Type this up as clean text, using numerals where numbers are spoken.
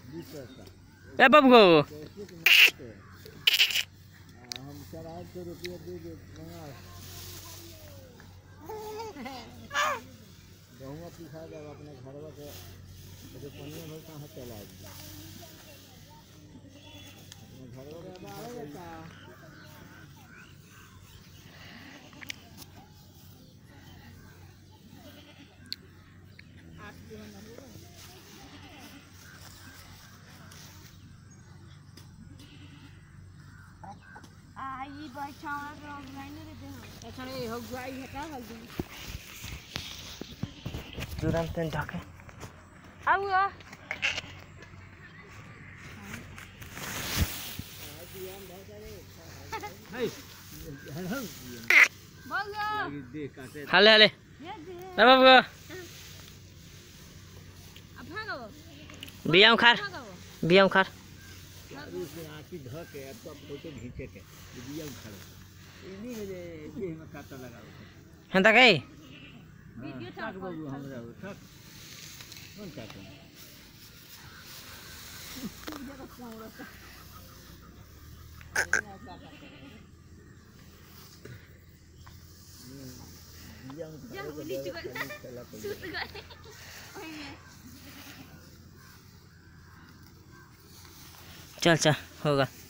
ए बाबू को हम 400 रुपया दे दे गहुआ पिसा जब अपने घरवा के तो पनिया भर कहाँ चला अपने घरवा के बाहर जाता ये बैठा और लाइन रे दे अच्छा रे हो गई है का हल दे तुरंत जाके आओ आ हाले हाले ए बाबू को बियाम खार आँखी धके अब तो फोटो खींचे के बिया उखाड़ इनी में काटा लगा हेंता के वीडियो था बाबू हमरा ठक कौन काटा चल चल होगा।